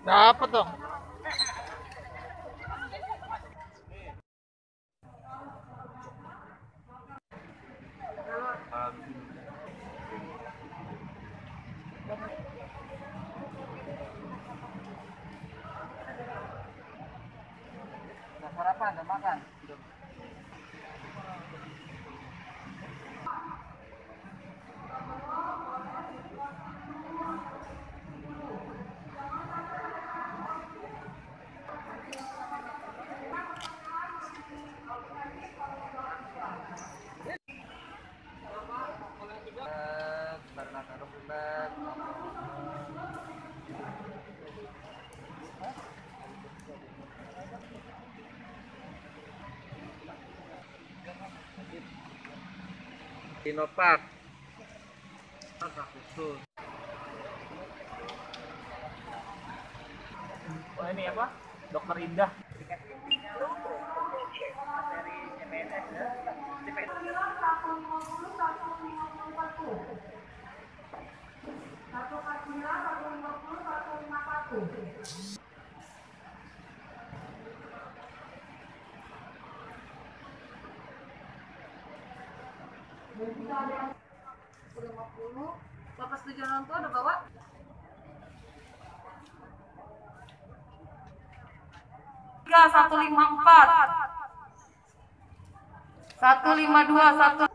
Dapat dong. Udah sarapan, udah makan. Karena taruh bulat. Sinovac. Khusus. Oh, ini apa? Dokter Indah. Dari CPNS ya. Udah 50. Bapak setuju orang tua udah bawa? 154 152 1